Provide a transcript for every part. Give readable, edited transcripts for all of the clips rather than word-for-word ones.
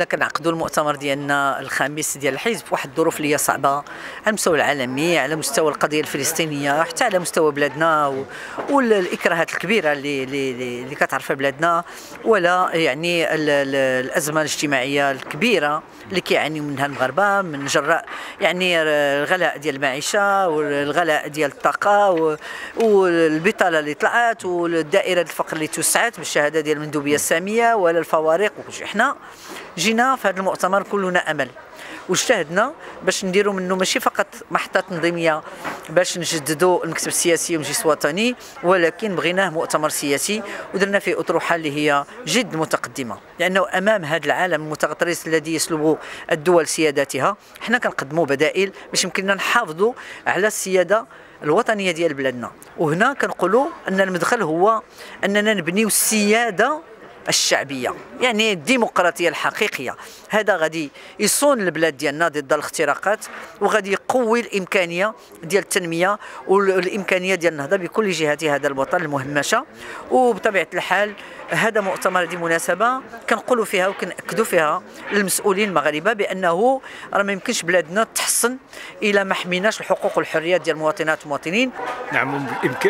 حنا كنعقدوا المؤتمر ديالنا الخامس ديال الحزب في واحد الظروف اللي هي صعبه على المستوى العالمي، على مستوى القضيه الفلسطينيه، حتى على مستوى بلادنا والاكراهات الكبيره اللي كتعرفها بلادنا، ولا يعني الازمه الاجتماعيه الكبيره اللي كيعانيو منها المغاربه من جراء يعني الغلاء ديال المعيشه والغلاء ديال الطاقه والبطاله اللي طلعت والدائره الفقر اللي توسعت بالشهاده ديال المندوبيه الساميه ولا الفوارق. حنا جينا في هذا المؤتمر كلنا امل، واجتهدنا باش نديروا منه ماشي فقط محطه تنظيميه باش نجددوا المكتب السياسي والمجلس الوطني، ولكن بغيناه مؤتمر سياسي ودرنا فيه اطروحه اللي هي جد متقدمه، لانه امام هذا العالم المتغطرس الذي يسلب الدول سياداتها حنا كنقدموا بدائل باش يمكننا نحافظوا على السياده الوطنيه ديال بلادنا. وهنا كنقولوا ان المدخل هو اننا نبنيو السياده الشعبيه، يعني الديمقراطيه الحقيقيه. هذا غادي يصون البلاد ديالنا ضد الاختراقات، وغادي يقوي الامكانيه ديال التنميه والامكانيه ديال النهضه بكل جهات هذا الوطن المهمشه. وبطبيعه الحال هذا مؤتمر، هذه مناسبه كنقولوا فيها وكنأكدوا فيها للمسؤولين المغاربه بانه راه ما يمكنش بلادنا تحسن الى ما حميناش الحقوق والحريات ديال المواطنات والمواطنين. نعم،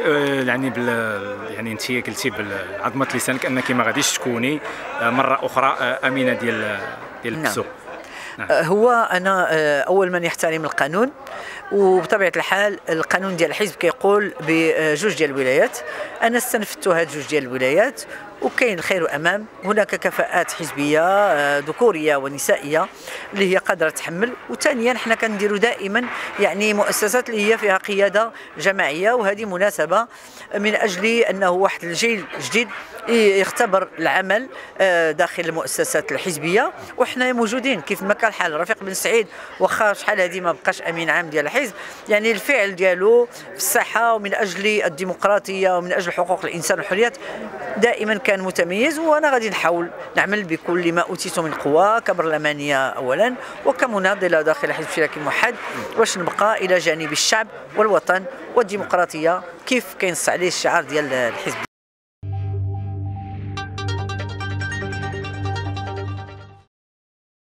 يعني يعني انت قلتي بعظمه لسانك انك ما غاديش تكوني مره اخرى امينه ديال البسوق. نعم. هو انا اول من يحترم القانون، وبطبيعه الحال القانون ديال الحزب كيقول بجوج ديال الولايات. انا استنفدت هاد جوج ديال الولايات وكاين الخير امام. هناك كفاءات حزبيه ذكوريه ونسائيه اللي هي قادره تحمل. وثانيا حنا كنديروا دائما يعني مؤسسات اللي هي فيها قياده جماعيه، وهذه مناسبه من اجل انه واحد الجيل جديد يختبر العمل داخل المؤسسات الحزبيه. وحنا موجودين كيف ما كان الحال. رفيق بن سعيد واخا شحال هذه ما بقاش امين عام ديال الحزب، يعني الفعل ديالو في الصحه ومن اجل الديمقراطيه ومن اجل حقوق الانسان والحريات دائما كان متميز. وانا غادي نحاول نعمل بكل ما اوتيت من قوه كبرلمانيه اولا وكمناضله داخل حزب الاشتراكي الموحد، باش نبقى الى جانب الشعب والوطن والديمقراطيه كيف كينص عليه الشعار ديال الحزب.